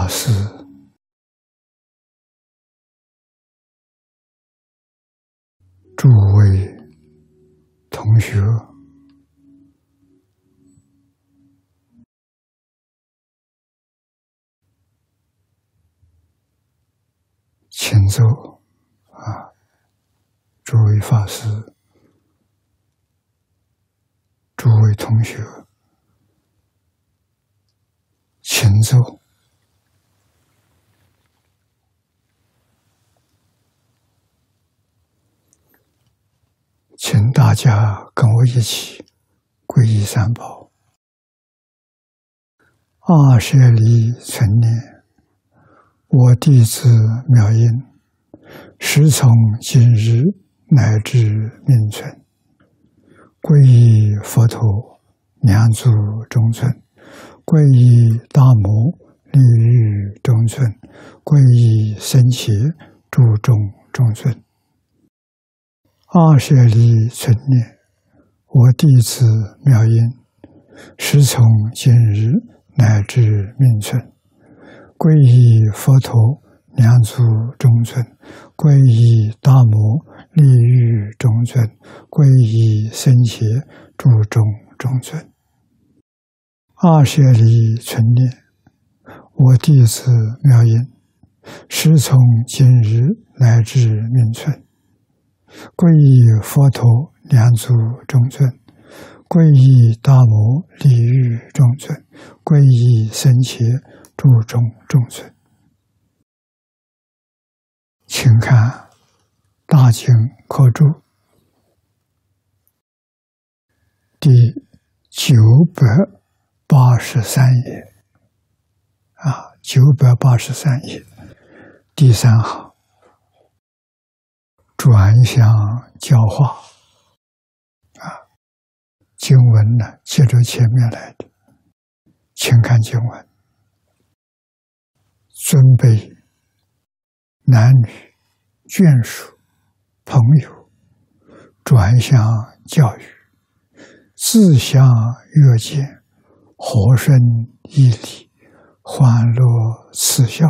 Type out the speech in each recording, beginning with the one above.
法师诸位同学，请坐啊！诸位法师、诸位同学，请坐。请大家跟我一起皈依三宝。阿舍离存念，我弟子妙音，时从今日乃至命存，皈依佛陀两足中尊，皈依大摩利欲中尊，皈依僧伽诸众中尊。阿舍离存念，我弟子妙音，时从今日乃至命存，皈依佛陀两足中尊，皈依大摩利欲中尊，皈依僧伽诸众中尊。阿舍离存念，我弟子妙音，时从今日乃至命存，皈依佛陀两足中尊，皈依大摩利欲中尊，皈依僧伽诸众中尊。请看大经科注第983页983页第3行，转向教化经文呢，接着前面来的，请看经文：尊卑男女眷属朋友，转向教育，自相约见，和顺义理，欢乐慈孝。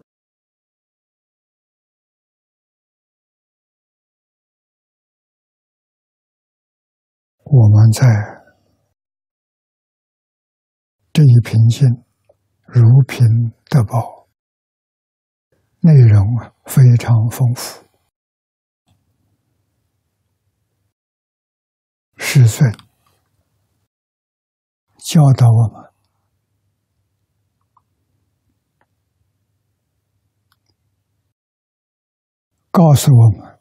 我们在这一品经如品德宝，内容非常丰富。师尊教导我们，告诉我们，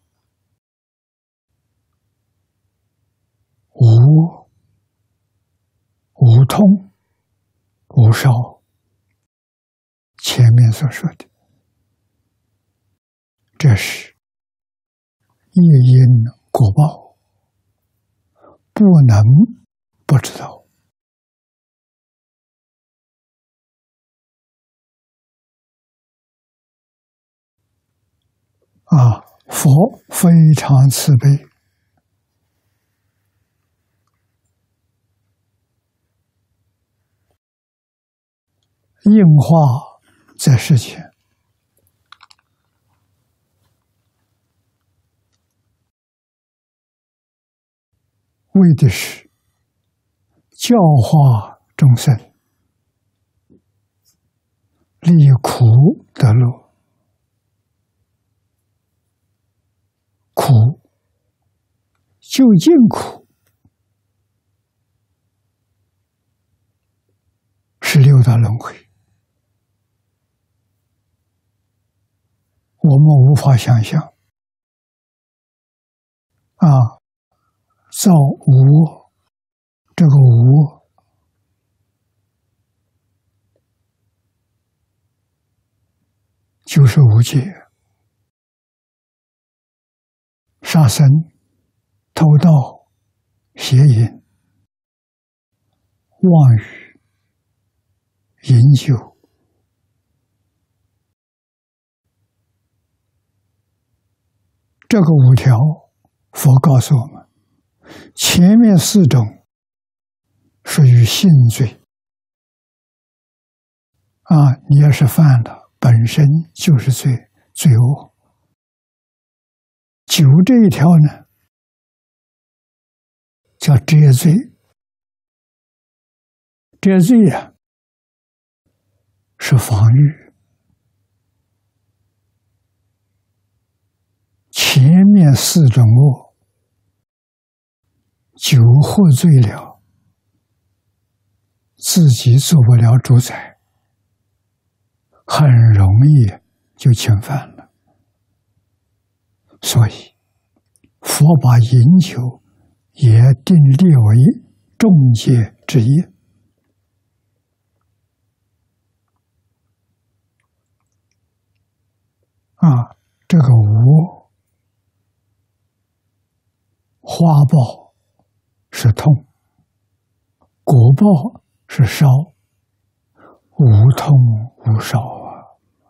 无痛无烧，前面所说的，这是业因果报，不能不知道。佛非常慈悲，应化在世间，为的是教化众生，离苦得乐。苦究竟苦是六道轮回，我们无法想象造无我，这个无我就是无戒，杀生、偷盗、邪淫、妄语、饮酒，这个5条，佛告诉我们，前面4种属于性罪你要是犯了，本身就是罪恶。酒这一条呢，叫遮罪。遮罪啊，是防御。前面四种恶，酒喝醉了，自己做不了主宰，很容易就侵犯了。所以佛把饮酒也定列为重戒之一。这个无花报是痛，果报是烧，无痛无烧啊。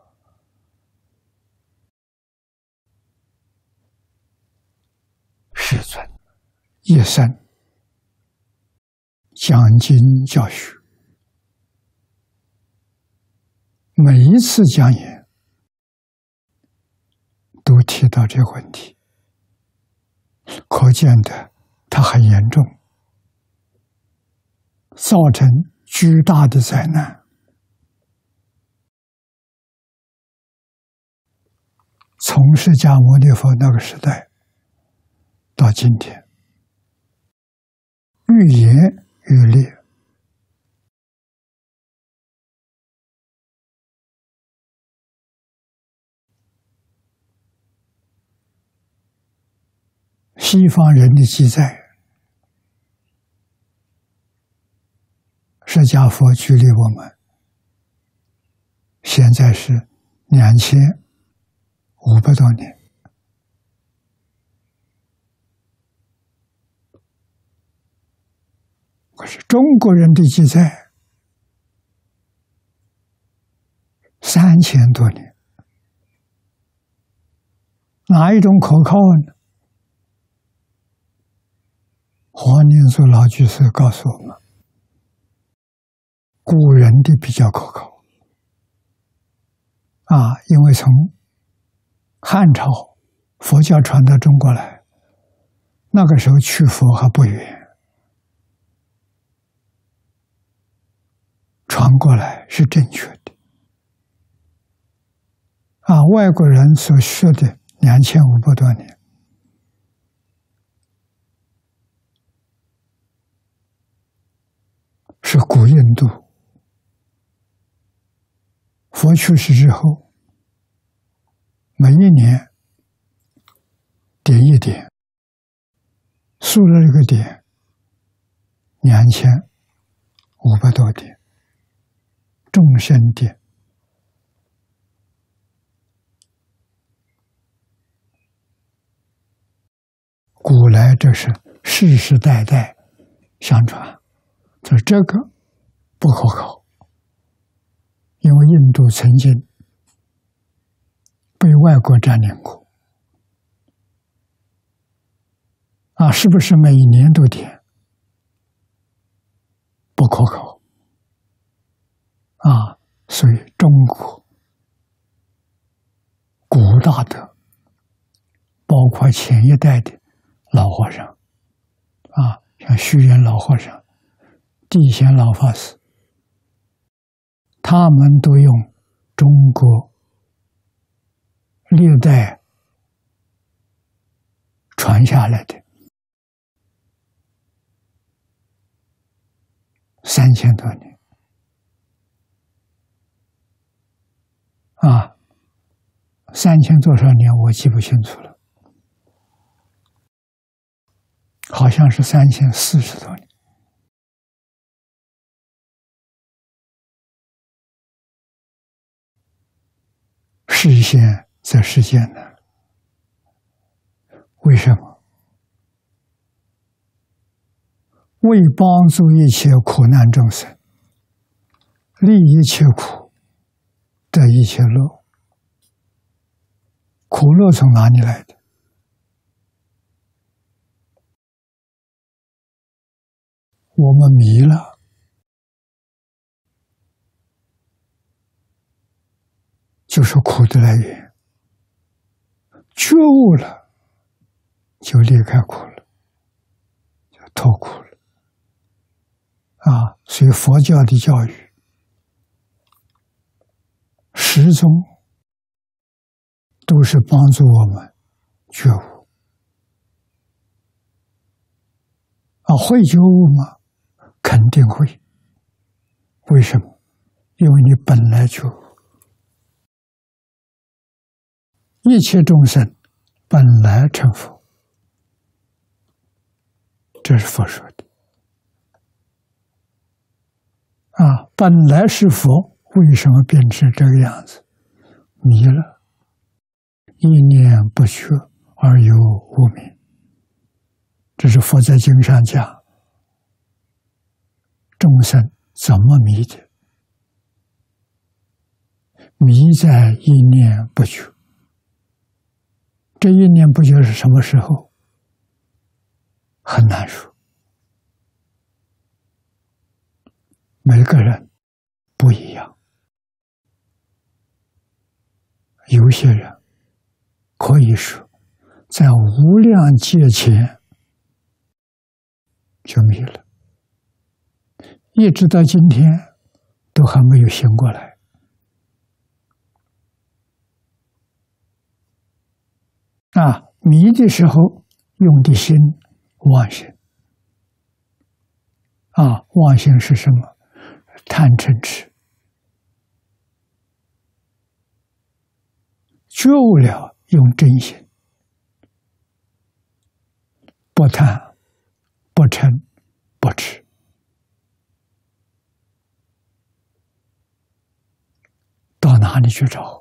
世尊一生讲经教学，每一次讲演都提到这个问题，可见的它很严重，造成巨大的灾难。从释迦牟尼佛那个时代到今天，愈演愈烈。西方人的记载，释迦佛距离我们现在是2500多年。可是中国人的记载3000多年，哪一种可靠呢？黄念祖老居士告诉我们，古人的比较可靠。因为从汉朝佛教传到中国来，那个时候去佛还不远，传过来是正确的。外国人所学的2500多年，是古印度。佛去世之后，每一年点一点，数了这个点2500多点，众生点。古来这是世世代代相传，这个不可靠，因为印度曾经被外国占领过。是不是每一年都点？不可靠。所以中国古大德，包括前一代的老和尚，像虚云老和尚、地贤老法师，他们都用中国历代传下来的3000多年，3000多少年我记不清楚了，好像是3040多年。示现在世间呢？为什么？为帮助一切苦难众生，利一切苦，得一切乐。苦乐从哪里来的？我们迷了， 就是苦的来源。觉悟了，就离开苦了，就脱苦了。所以佛教的教育始终都是帮助我们觉悟。会觉悟吗？肯定会。为什么？因为你本来觉悟。一切众生本来成佛，这是佛说的。本来是佛，为什么变成这个样子？迷了，一念不觉而有无明。这是佛在经上讲，众生怎么迷的？迷在一念不觉。这一念不觉是什么时候？很难说，每个人不一样。有些人可以说在无量劫前就迷了，一直到今天都还没有醒过来。迷的时候用的心妄心。妄心是什么？贪嗔痴。觉悟了，用真心，不贪，不嗔，不痴。到哪里去找？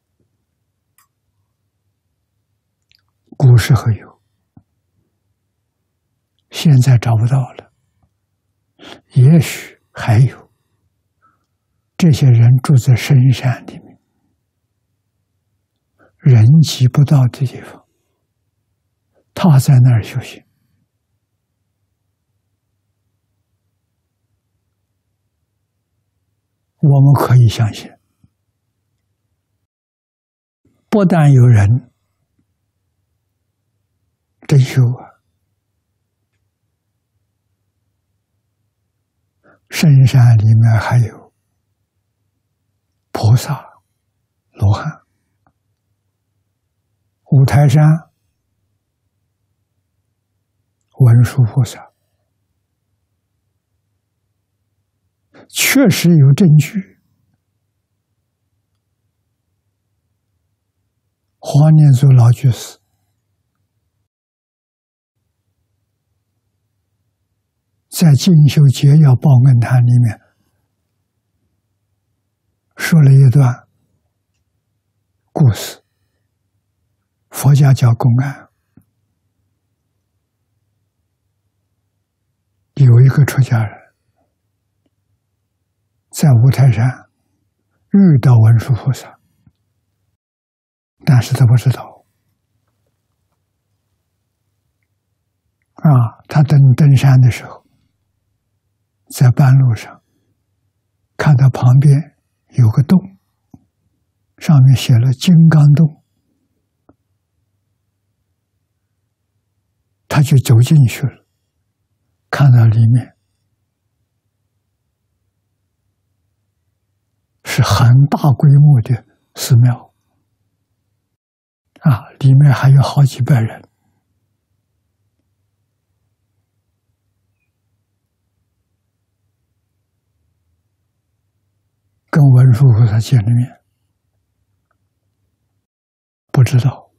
古时候有，现在找不到了。也许还有，这些人住在深山里面，人迹不到的地方，他在那儿修行。我们可以相信，不但有人真修深山里面还有菩萨、罗汉。五台山文殊菩萨确实有证据。黄念祖老居士在《进修节要报恩谈》里面说了一段故事，佛家叫公案。有一个出家人在五台山遇到文殊菩萨，但是他不知道。他登山的时候，在半路上看到旁边有个洞，上面写了金刚洞，他就走进去了，看到里面是很大规模的寺庙，里面还有好几百人。跟文殊菩萨见了面，不知道。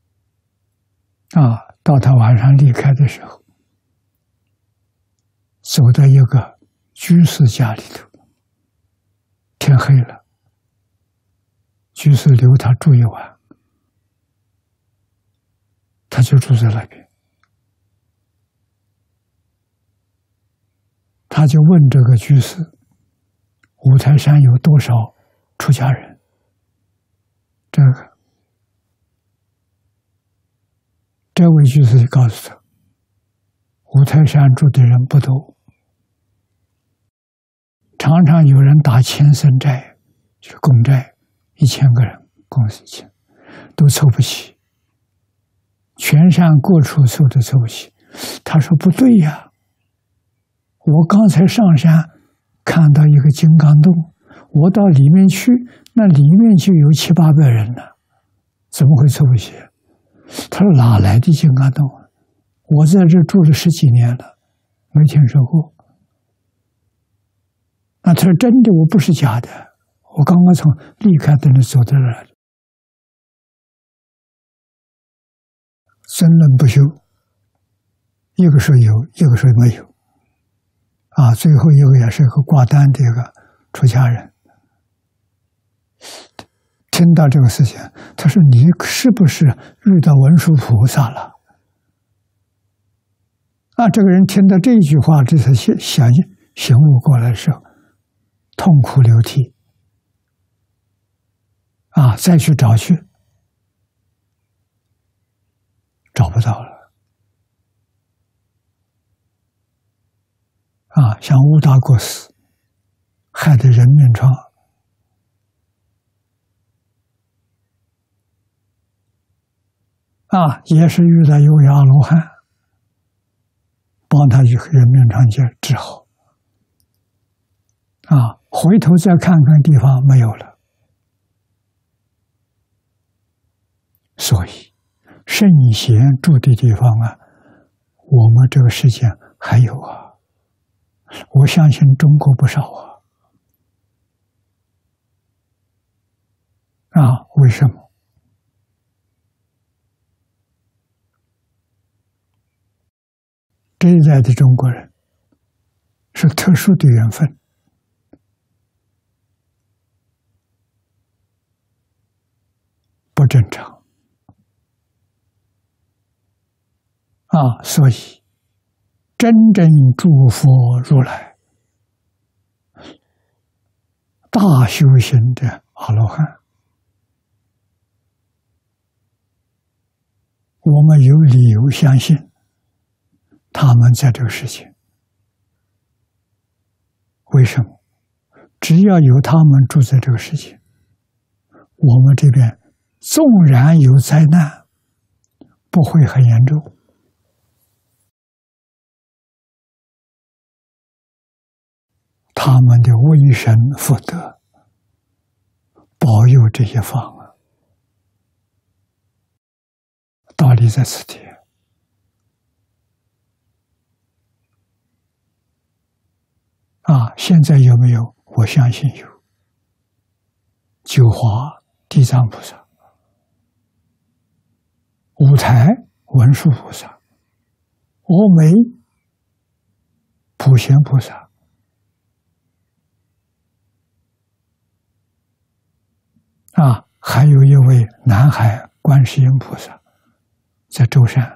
到他晚上离开的时候，走到一个居士家里头，天黑了，居士留他住一晚，他就住在那边。他就问这个居士，五台山有多少出家人？这位居士告诉他，五台山住的人不多，常常有人打千僧债去供债， 1000个人，公司1000都凑不齐，全山各处凑都凑不齐。他说不对呀，我刚才上山看到一个金刚洞，我到里面去，那里面就有700-800人了，怎么会凑不齐？他说哪来的金刚洞？我在这住了10几年了，没听说过。那他说真的，我不是假的，我刚刚从离开的那走到这儿，争论不休，一个说有，一个说没有，最后一个也是一个挂单的一个出家人，听到这个事情，他说你是不是遇到文殊菩萨了？这个人听到这一句话，这才醒悟过来的时候，痛哭流涕，再去找去，找不到了。像乌达国寺害得人面疮，也是遇到一位阿罗汉，帮他人面疮治好。回头再看看地方没有了。所以圣贤住的地方我们这个世界还有我相信中国不少为什么？这一代的中国人是特殊的缘分，不正常所以真正诸佛如来大修行的阿罗汉，我们有理由相信他们在这个世界。为什么？只要有他们住在这个世界，我们这边纵然有灾难，不会很严重。他们的威神福德保佑这些方道理在此地。现在有没有？我相信有。九华地藏菩萨，五台文殊菩萨，峨眉普贤菩萨，还有一位南海观世音菩萨，在舟山。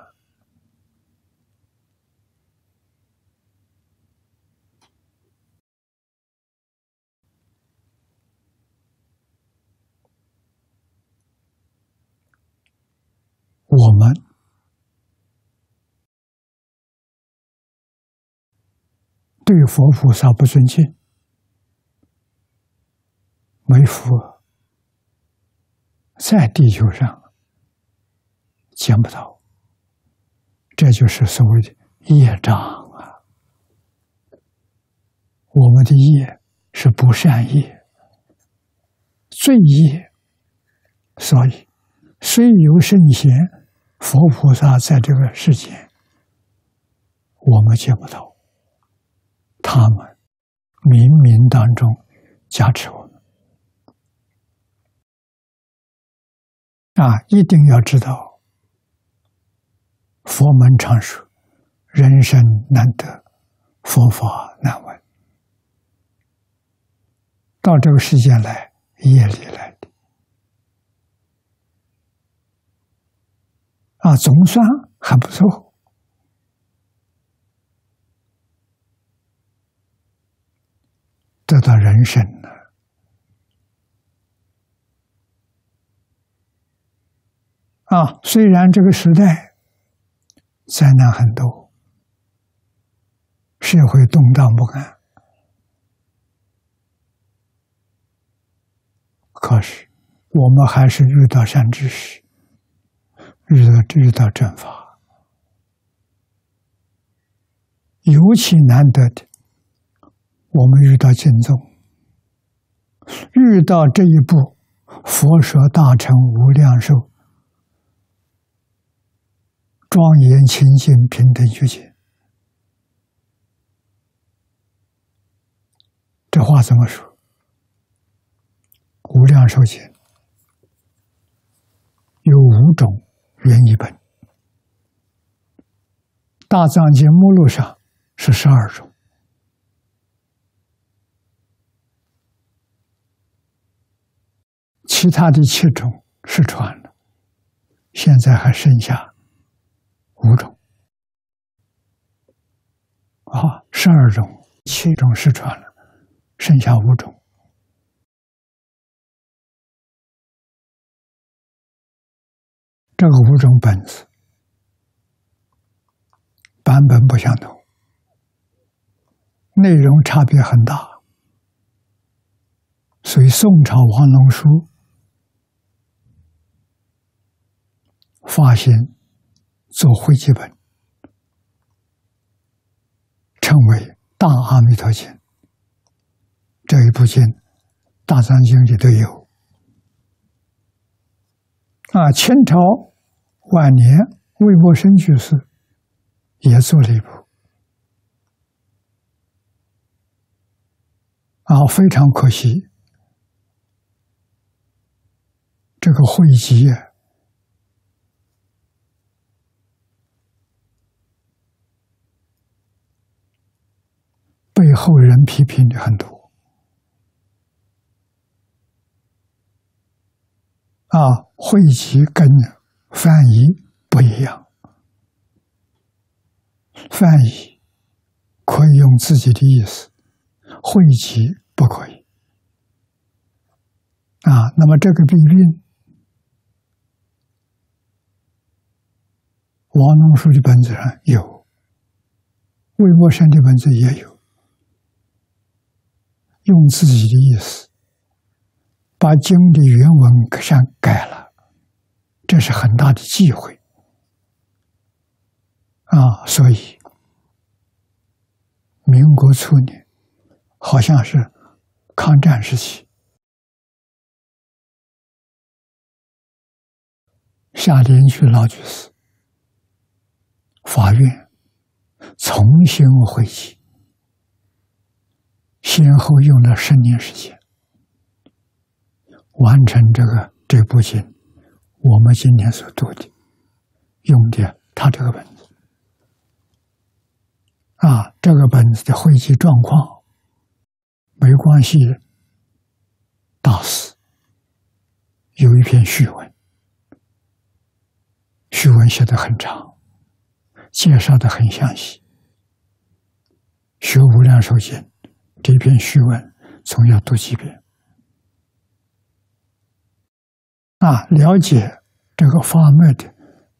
我们对佛菩萨不尊敬，没佛，在地球上见不到，这就是所谓的业障我们的业是不善业、罪业，所以虽有圣贤、佛菩萨在这个世间，我们见不到，他们冥冥当中加持我们。一定要知道，佛门常说，人生难得，佛法难闻。到这个世间来，业力来的。总算还不错。得到人生了。虽然这个时代灾难很多，社会动荡不安，可是我们还是遇到善知识，遇到正法，尤其难得的，我们遇到经宗，遇到这一部佛说大乘无量寿庄严清净平等觉解，这话怎么说？无量寿经有5种原译本，大藏经目录上是12种，其他的7种失传了，现在还剩下5种。12种，7种失传了，剩下5种。这个5种本子版本不相同，内容差别很大，所以宋朝王龙书发行做汇集本，称为《大阿弥陀经》。这一部经，大藏经里都有。清朝晚年魏默生居士也做了一部，非常可惜，这个汇集被后人批评的很多。汇集跟翻译不一样，翻译可以用自己的意思，汇集不可以。那么这个弊病，王龙书的本子上有，魏默生的本子也有，用自己的意思把经的原文上改了，这是很大的忌讳所以民国初年，好像是抗战时期，夏莲居老居士法院重新汇集，先后用了10年时间，完成这部经，我们今天所读的，用的他这个本子。这个本子的汇集状况，没关系大师有一篇序文，序文写得很长，介绍得很详细。学无量寿经这篇序文总要读几遍了解这个法脉的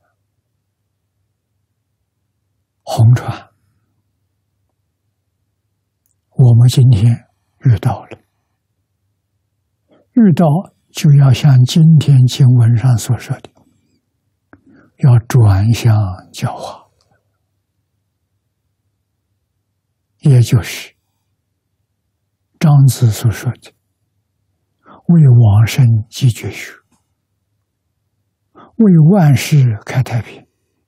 红传，我们今天遇到了，遇到就要像今天经文上所说的，要转向教化，也就是庄子所说的为往生继绝学，为万事开太平。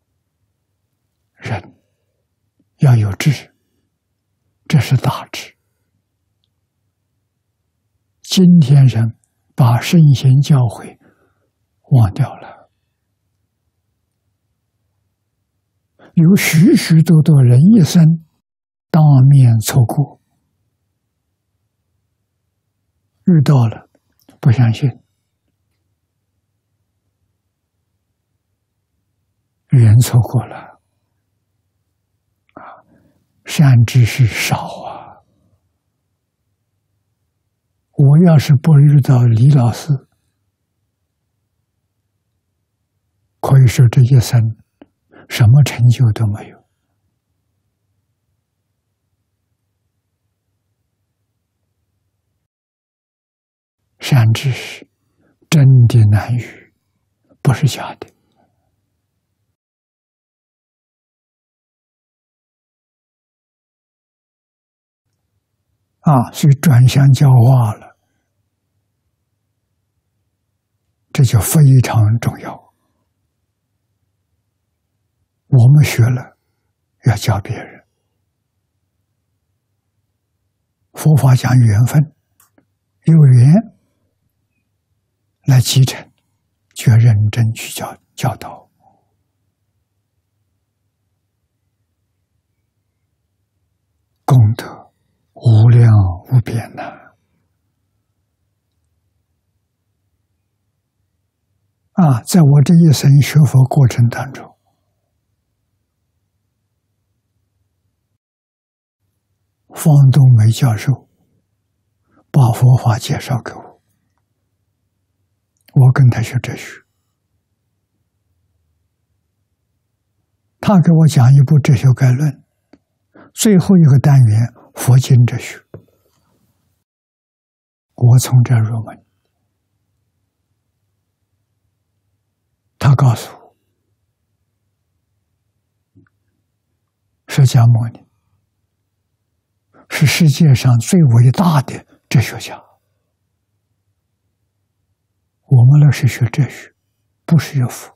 人要有智，这是大智。今天人把圣贤教诲忘掉了，有许许多多人一生当面错过，遇到了不相信，缘错过了善知识少我要是不遇到李老师，可以说这一生什么成就都没有。善知识真的难遇，不是假的。所以转向教化了，这就非常重要。我们学了要教别人，佛法讲缘分，有缘来继承，就要认真去教导。功德无量无边呐！在我这一生学佛过程当中，方东梅教授把佛法介绍给我，我跟他学哲学，他给我讲一部哲学概论，最后一个单元佛经哲学，我从这儿入门。他告诉我，释迦牟尼是世界上最伟大的哲学家。我们那是学哲学，不是学佛。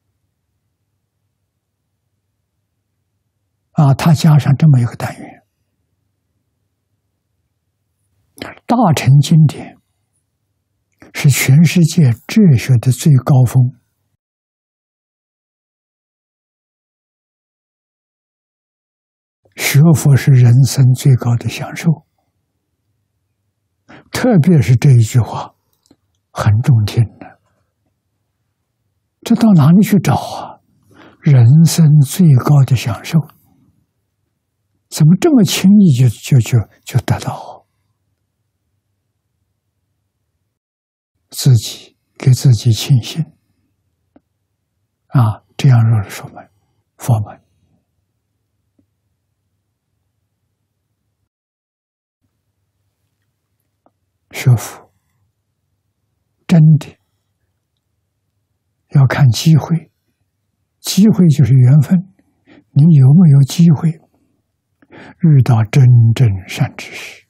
他加上这么一个单元，大乘经典是全世界哲学的最高峰。学佛是人生最高的享受，特别是这一句话很中听的。这到哪里去找啊？人生最高的享受，怎么这么轻易就得到？自己给自己庆幸这样入了佛门。学佛真的要看机会，机会就是缘分。你有没有机会遇到真正善知识，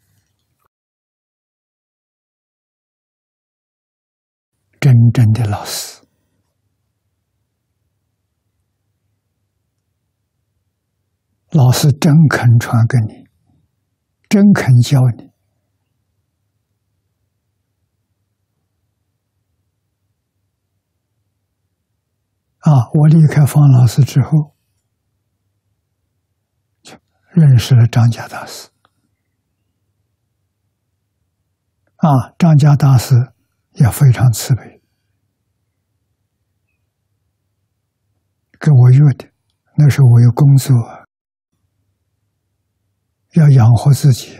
真正的老师？老师真肯传给你，真肯教你。我离开方老师之后，就认识了张家大师。张家大师也非常慈悲，跟我约的。那时候我有工作，要养活自己，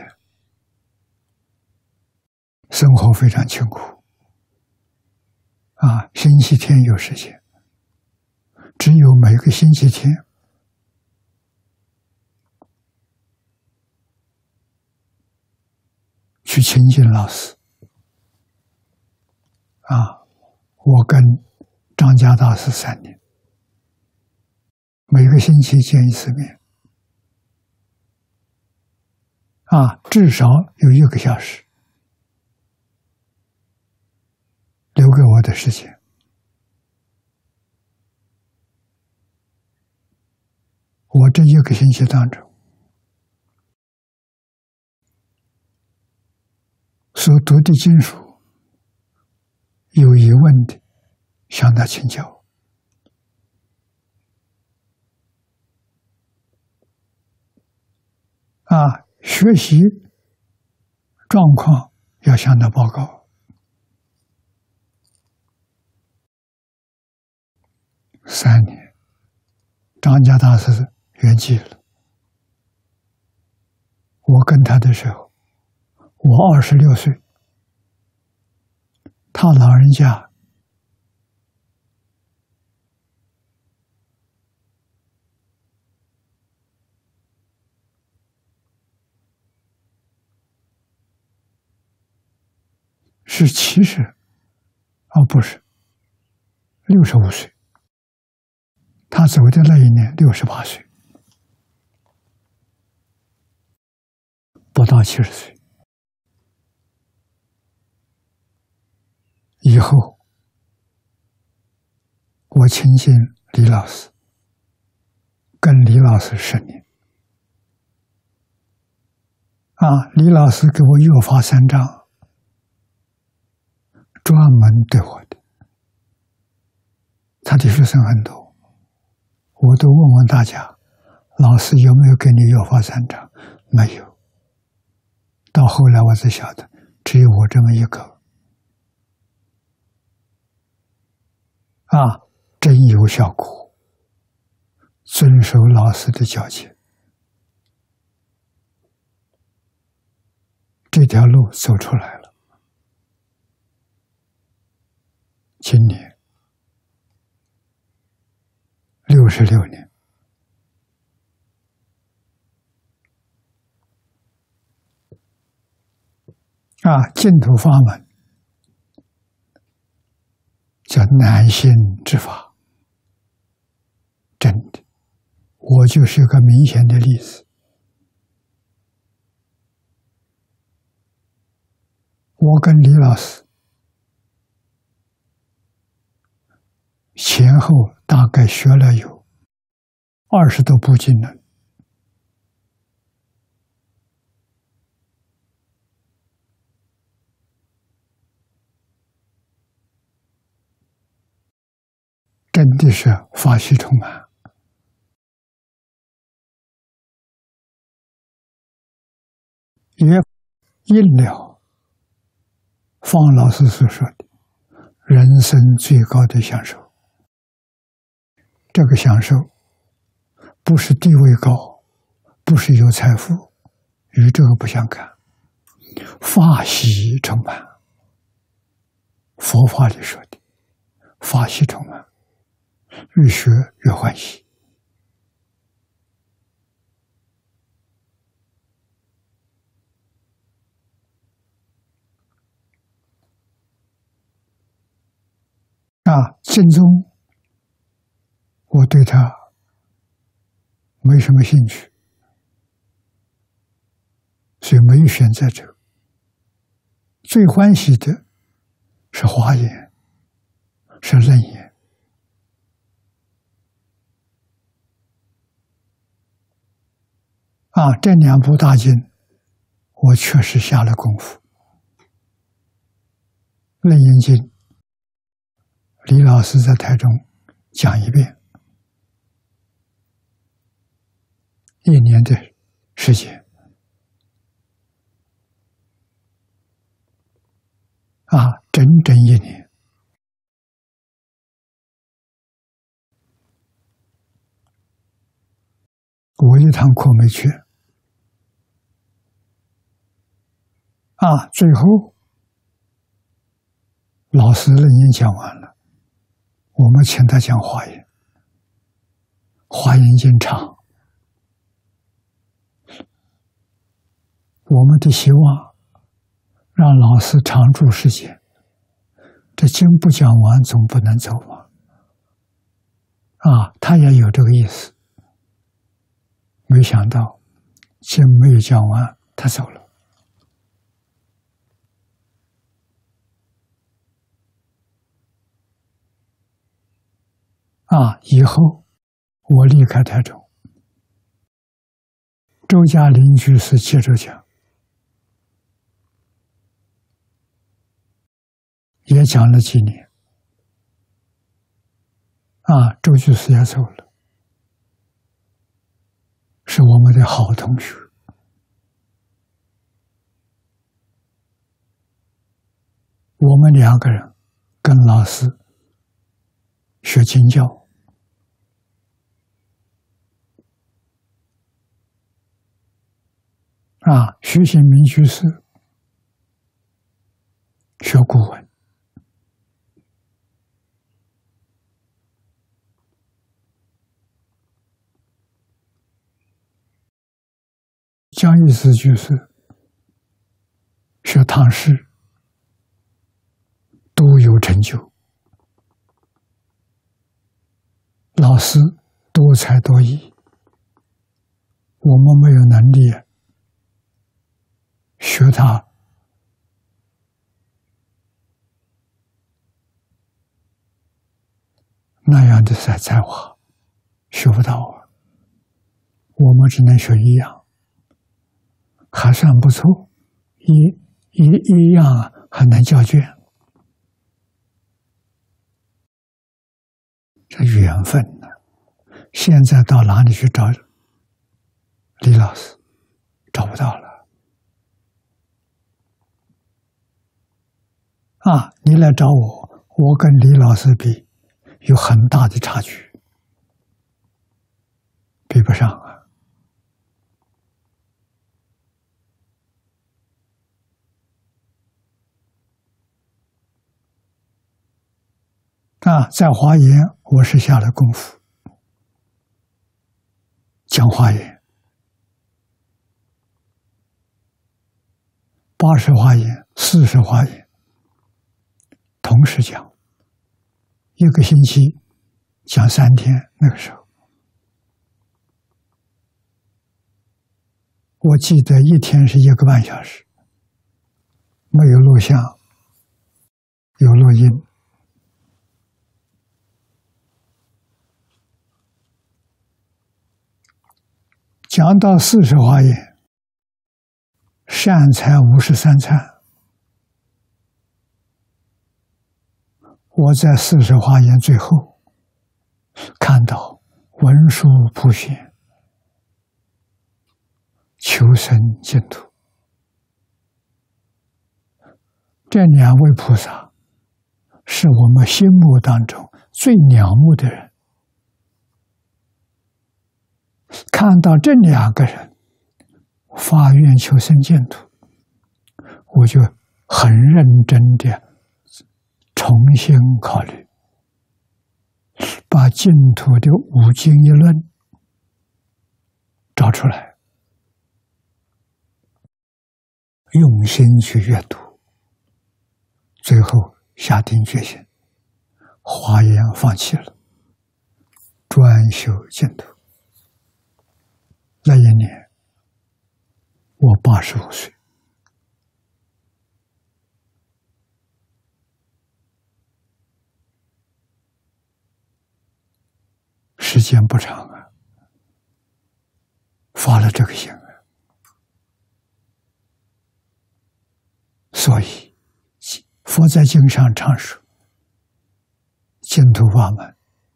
生活非常清苦。星期天有时间，只有每个星期天去亲近老师。我跟张家大师3年，每个星期见一次面。至少有1个小时留给我的时间。我这1个星期当中所读的经书，有疑问的向他请教。学习状况要向他报告。3年，张家大师圆寂了。我跟他的时候，我26岁，他老人家是70 哦，不是，65岁。他走的那一年68岁，不到70岁。以后，我亲近李老师，跟李老师10年。李老师给我诱发3章，专门对我的。他的学生很多，我都问问大家，老师有没有给你诱发3章？没有。到后来我才晓得，只有我这么一个。真有效果，遵守老师的教诫，这条路走出来了。今年66年，净土法门叫难信之法，真的，我就是一个明显的例子。我跟李老师前后大概学了有20多部经了。真的是法喜充满。也应了方老师所说的人生最高的享受。这个享受不是地位高，不是有财富，与这个不相干，法喜充满。佛法里说的法喜充满，越学越欢喜。净宗我对他没什么兴趣，所以没有选择这个。最欢喜的是华严，是楞严。这2部大经我确实下了功夫。楞严经李老师在台中讲一遍，1年的时间。整整1年。我一堂课没去。最后老师楞严讲完了，我们请他讲华严。华严经长，我们的希望让老师常住世间，这经不讲完总不能走嘛。他也有这个意思。没想到经没有讲完，他走了。以后我离开台中，周嘉林居士接着讲，也讲了几年。周居士也走了，是我们的好同学。我们2个人跟老师学经教。徐显明居士学古文。江义慈居士学唐诗， 都有成就，老师多才多艺，我们没有能力学他那样的才华，学不到啊。我们只能学一样，还算不错，一样啊，还能交卷。这缘分呢，现在到哪里去找李老师？找不到了。啊，你来找我，我跟李老师比，有很大的差距，比不上啊。在华严，我是下了功夫，讲华严，80华严、40华严，同时讲，一个星期讲3天。那个时候，我记得一天是1个半小时，没有录像，有录音。讲到40华严，善财53忏，我在40华严最后看到文殊普贤求生净土，这2位菩萨是我们心目当中最仰慕的人。看到这2个人发愿求生净土，我就很认真的重新考虑，把净土的5经一论找出来，用心去阅读，最后下定决心，华严放弃了，专修净土。那一年，我85岁。时间不长啊，发了这个心啊。所以，佛在经上常说，净土法门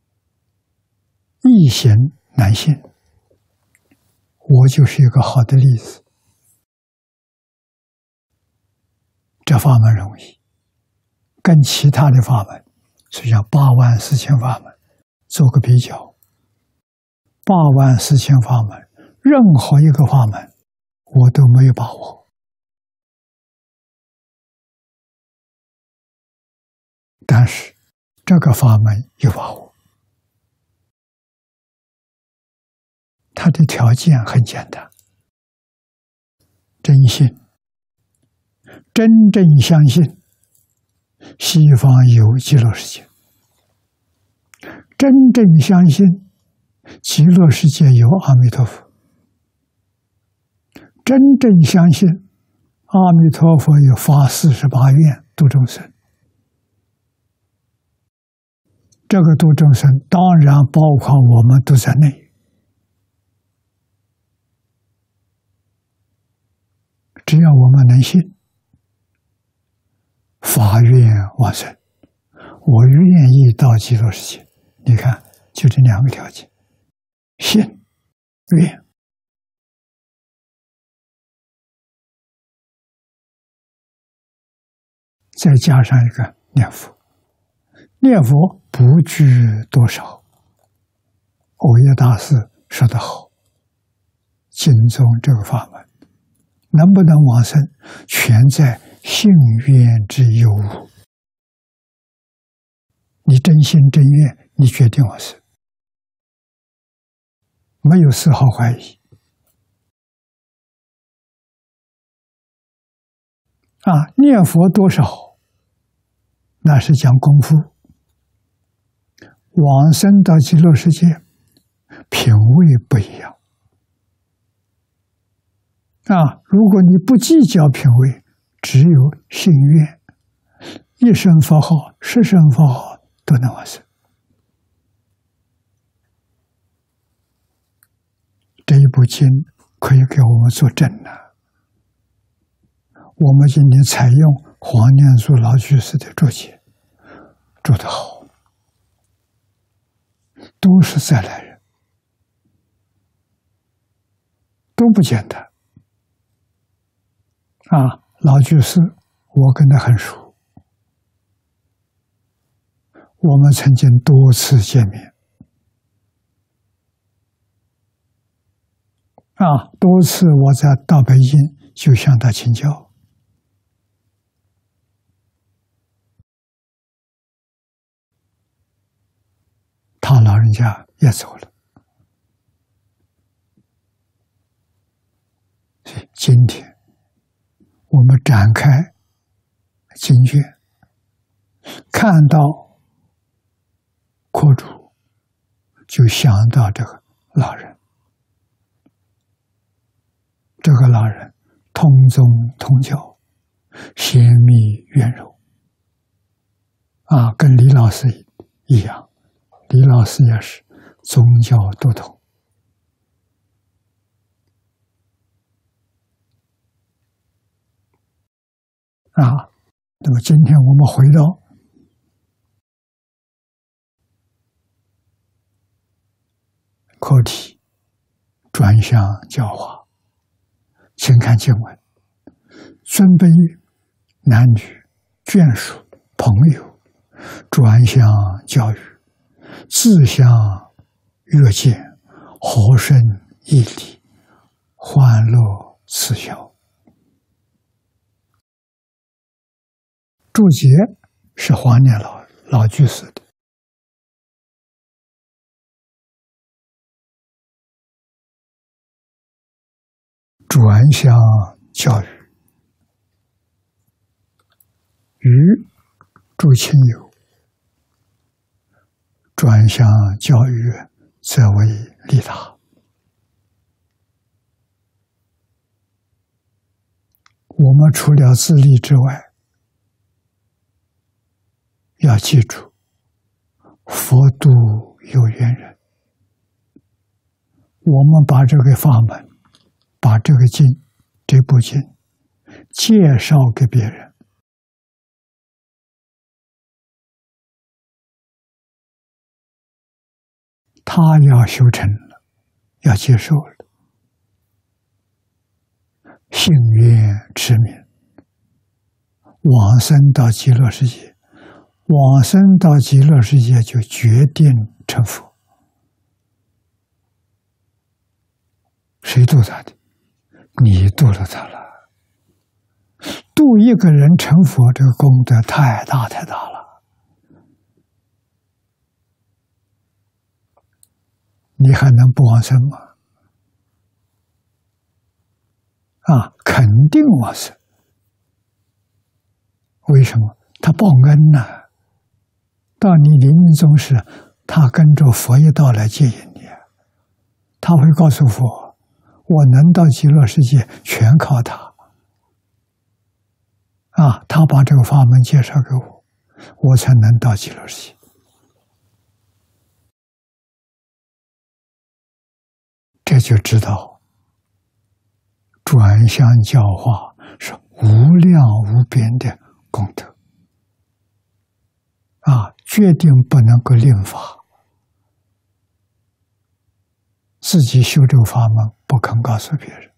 易行难信。我就是一个好的例子。这法门容易，跟其他的法门，就像84000法门做个比较。84000法门，任何一个法门我都没有把握，但是这个法门有把握。它的条件很简单，真信，真正相信西方有极乐世界，真正相信极乐世界有阿弥陀佛，真正相信阿弥陀佛有发48愿度众生。这个度众生当然包括我们都在内。只要我们能信，发愿往生，我愿意到极乐世界。你看，就这2个条件：信、愿。再加上一个念佛，念佛不拘多少。藕益大师说得好，经中这个法门能不能往生，全在信愿之有无。你真心真愿，你决定往生，没有丝毫怀疑。念佛多少， 那是讲功夫。往生到极乐世界，品位不一样。如果你不计较品位，只有信愿，一声佛号、十声佛号都能往生。这一部经可以给我们做证了。我们今天采用黄念祖老居士的注解，注得好，都是再来人，都不简单。老居士，我跟他很熟，我们曾经多次见面，多次我到北京就向他请教。他老人家也走了，所以今天我们展开经卷，看到课主，就想到这个老人。这个老人通宗通教，贤密圆柔，跟李老师一样。李老师也是宗教都统。那么今天我们回到课题，转向教化，请看经文：尊卑男女眷属朋友，转向教育，自相约见，和声义理，欢乐慈孝。注解是黄念老居士的。转向教育，与诸亲友转向教育，则为利他。我们除了自利之外，要记住，佛度有缘人。我们把这个法门，把这个经，这部经介绍给别人，他要修成了，要接受了，信愿持名，往生到极乐世界，往生到极乐世界就决定成佛。谁度他的？你度了他了。度一个人成佛，这个功德太大太大了。你还能不往生吗？肯定往生。为什么？他报恩呐。到你临命终时，他跟着佛一道来接引你，他会告诉佛，我能到极乐世界全靠他。他把这个法门介绍给我，我才能到极乐世界。这就知道转向教化是无量无边的功德。决定不能够令法，自己修这个法门不肯告诉别人。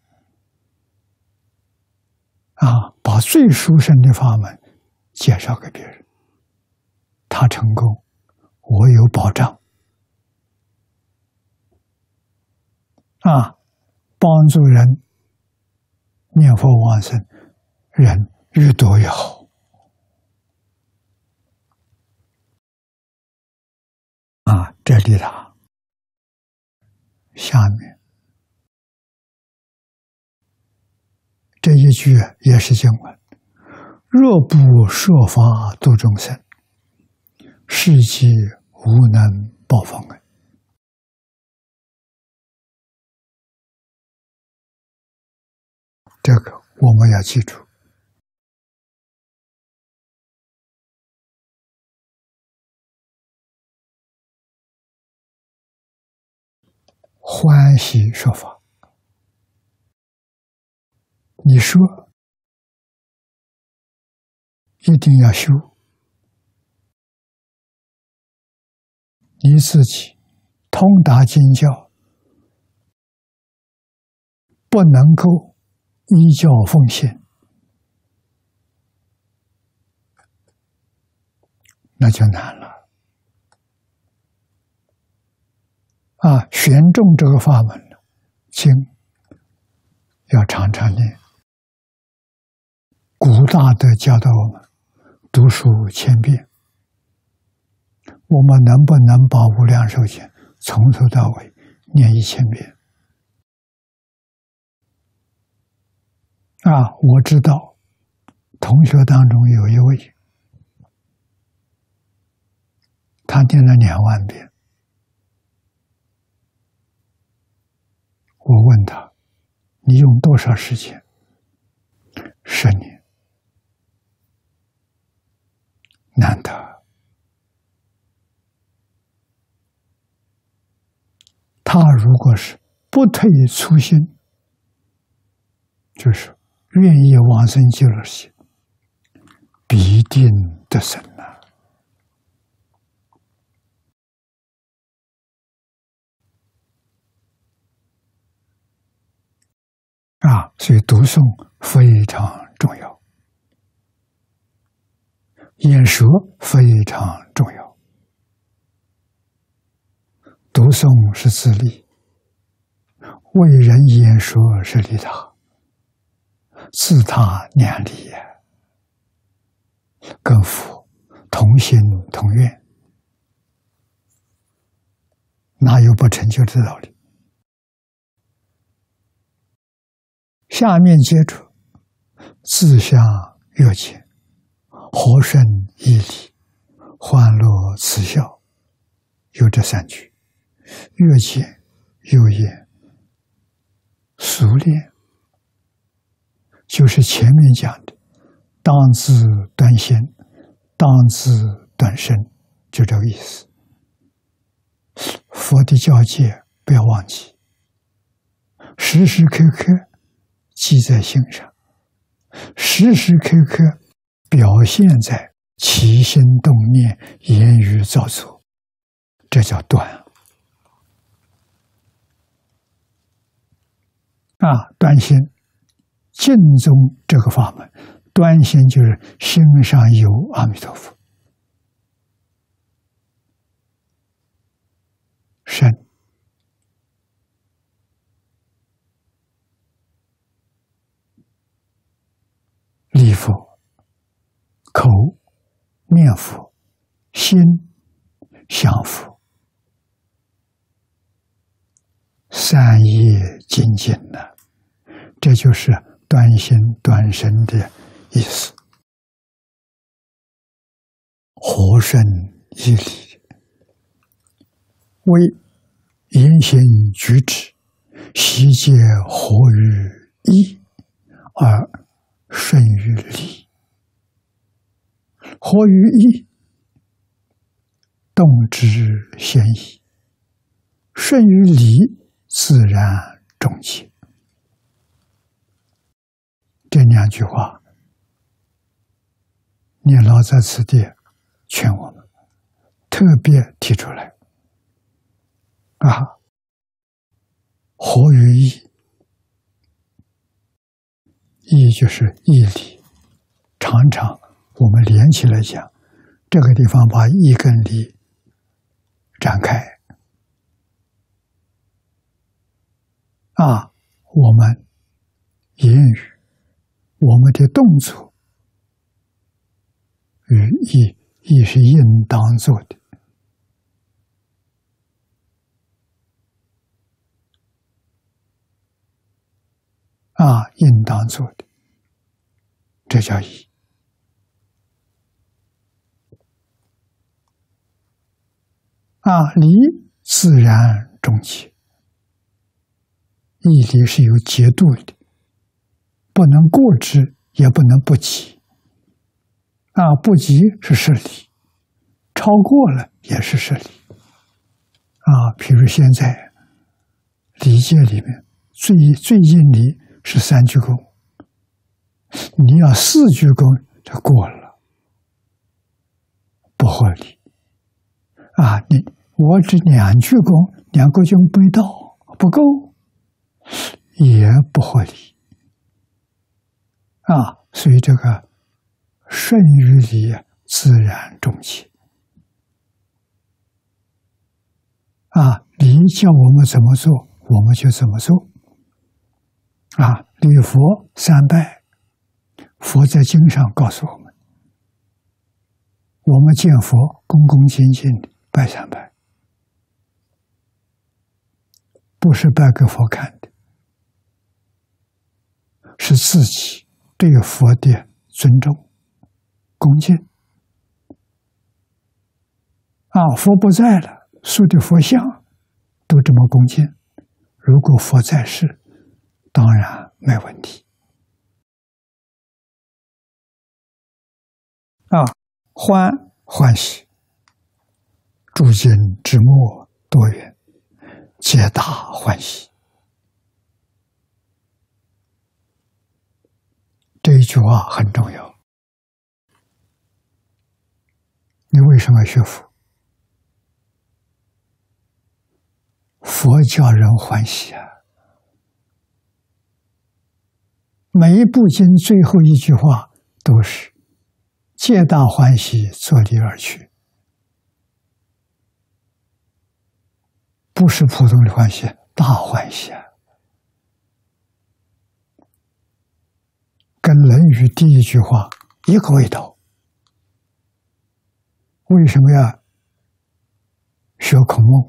把最殊胜的法门介绍给别人，他成功，我有保障。帮助人念佛往生，人越多越好。这里下面这一句也是经文：若不说法度众生， 世界无能报奉啊！这个我们要记住。欢喜说法，你说一定要修，你自己通达经教，不能够依教奉行，那就难了。选中这个法门，经要常常念。古大德教导我们读书千遍，我们能不能把无量寿经从头到尾念1000遍？我知道同学当中有一位，他念了20000遍。我问他：“你用多少时间？”10年。难得。他如果是不退初心，就是愿意往生极乐世界，必定得生所以读诵非常重要，演说非常重要。读诵是自利，为人演说是利他，自他两利也，跟佛同心同愿，哪有不成就的道理？下面接着自相悦见，和顺义理，欢乐慈笑，有这3句。悦见、有眼、熟练，就是前面讲的当自断心，当自断身，就这个意思。佛的教诫不要忘记，时时刻刻记在心上，时时刻刻表现在起心动念、言语造作，这叫断。断心，净宗这个法门，断心就是心上有阿弥陀佛，身礼佛，口念佛，心想佛，三业精进了，这就是断心断身的意思。和顺义理，为言行举止悉皆合于义，而顺于理。合于义，动之先义；顺于理，自然中结。这2句话，念老在此地劝我们特别提出来。合于义，义就是义理。常常我们连起来讲，这个地方把义跟理展开。我们言语，我们的动作与义是应当做的。应当做的，这叫义。 离自然中节，义理是有节度的，不能过之，也不能不及。不及是失礼，超过了也是失礼。比如现在礼戒里面最硬礼是3鞠躬，你要4鞠躬就过了，不合理。我只2鞠躬，2个就没到，不够，也不合理。所以这个顺于礼，自然中节。礼叫我们怎么做，我们就怎么做。礼佛3拜，佛在经上告诉我们，我们见佛恭恭敬敬的拜3拜，不是拜给佛看的，是自己对佛的尊重恭敬。佛不在了，塑的佛像都这么恭敬，如果佛在世，当然没问题。欢喜，诸经之末多缘，皆大欢喜。这一句话很重要。你为什么要学佛？佛叫人欢喜每一部经最后一句话都是皆大欢喜，作礼而去，不是普通的欢喜，大欢喜跟《论语》第一句话一个味道。为什么要学孔孟？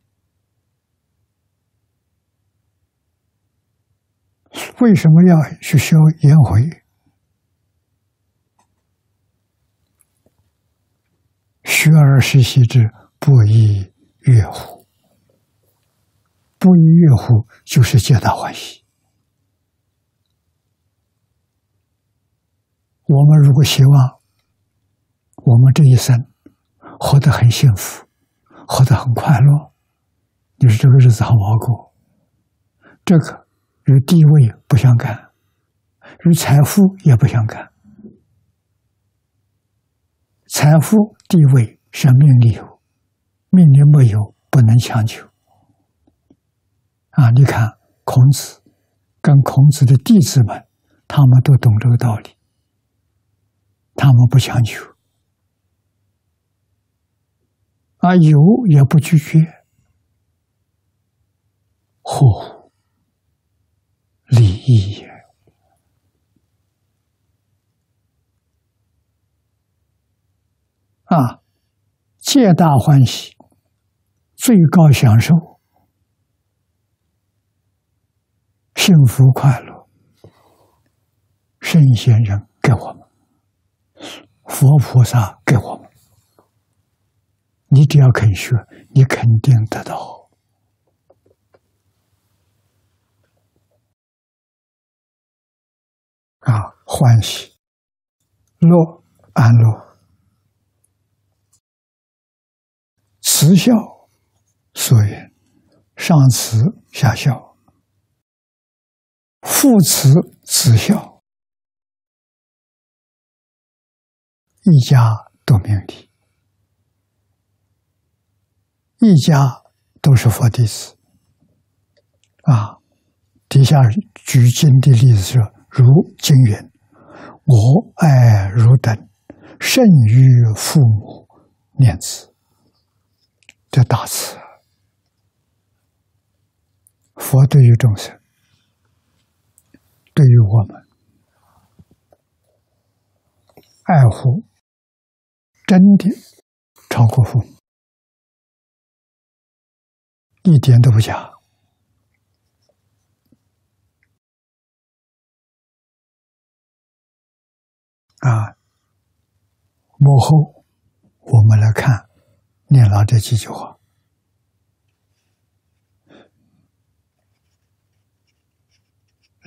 为什么要去修颜回？学而时习之，不亦说乎？不亦说乎就是皆大欢喜。我们如果希望我们这一生活得很幸福，活得很快乐，你说这个日子好不好过？这个与地位不相干，与财富也不相干。财富、地位是命里有，命里没有不能强求。你看孔子跟孔子的弟子们，他们都懂这个道理，他们不强求，有也不拒绝，合乎礼义也。皆大欢喜，最高享受，幸福快乐，圣贤人给我们，佛菩萨给我们，你只要肯学，你肯定得到。欢喜、乐、安乐。慈孝，所言上慈下孝，父慈子孝，一家都明理，一家都是佛弟子。底下举经的例子是，如经云：“我爱汝等，胜于父母念兹。”这大慈，佛对于众生，对于我们，爱护真的超过父母，一点都不假。幕后我们来看念老这几句话。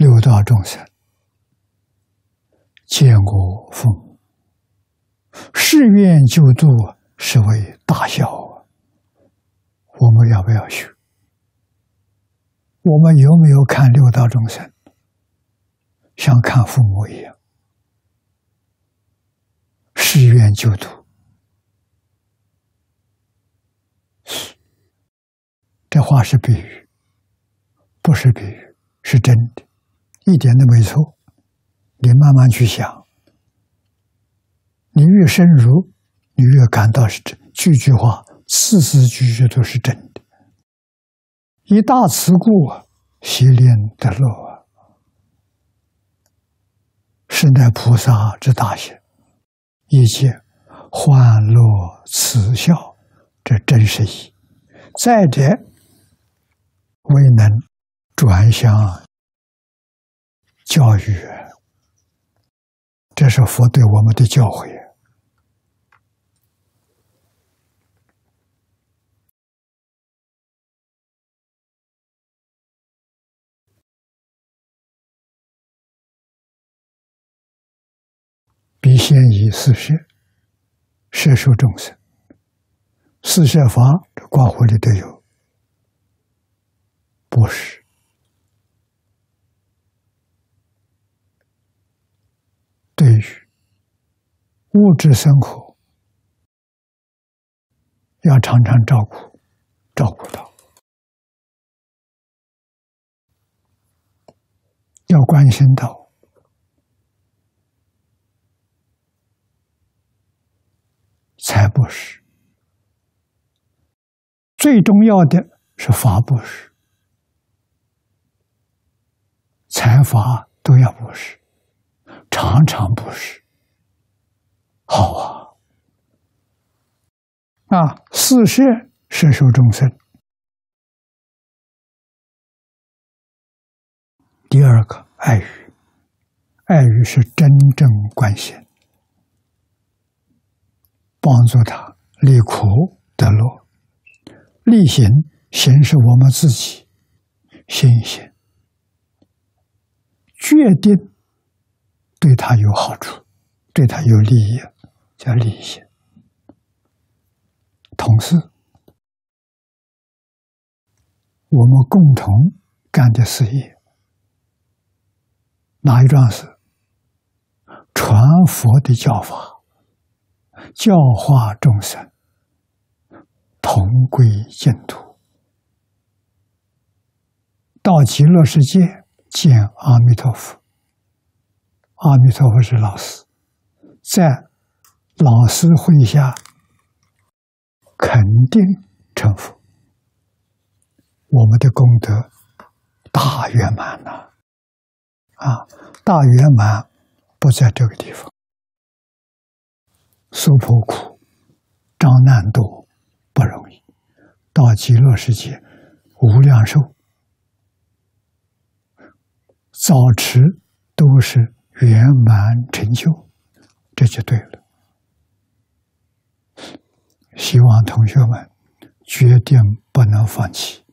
六道众生见我父母，誓愿救度，是为大孝啊！我们要不要学？我们有没有看六道众生像看父母一样，誓愿救度？这话是比喻，不是比喻，是真的，一点都没错。你慢慢去想，你越深入，你越感到是真，句句话，字字句句都是真的。以大慈故，习练得乐啊！是乃菩萨之大行，一切欢乐慈孝，这真是义。再者，未能转向教育，这是佛对我们的教诲。必先以四摄摄受众生，四摄法这挂乎里都有，布施、对于物质生活要常常照顾到，要关心到，财布施。最重要的是法布施，财法都要布施，常常布施，好啊！四摄摄受众生。第二个爱语，爱语是真正关心，帮助他离苦得乐。力行行是我们自己心行，决定对他有好处，对他有利益，叫力行。同时，我们共同干的事业，哪一桩事？传佛的教法，教化众生，同归净土，到极乐世界见阿弥陀佛。阿弥陀佛是老师，在老师会下肯定成佛，我们的功德大圆满了大圆满不在这个地方，受破苦、遭难多不容易，到极乐世界无量寿，早迟都是圆满成就，这就对了。希望同学们决定不能放弃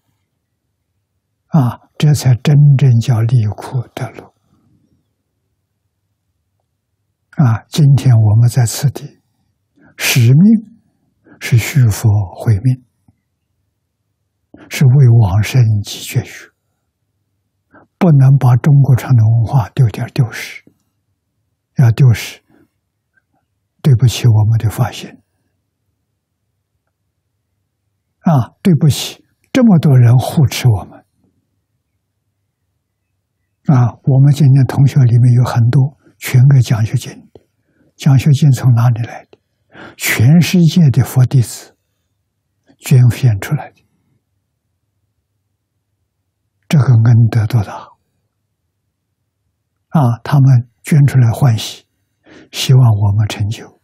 这才真正叫离苦得乐今天我们在此地，使命是续佛慧命，是为往生继绝学，不能把中国传统文化丢失，要丢失，对不起我们的发心对不起这么多人护持我们我们今年同学里面有很多全个奖学金，奖学金从哪里来的？全世界的佛弟子捐献出来的，这个恩德多大他们捐出来欢喜，希望我们成就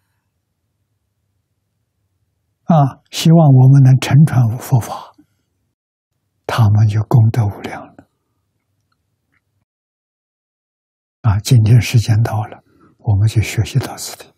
希望我们能承传佛法，他们就功德无量了今天时间到了，我们就学习到此地。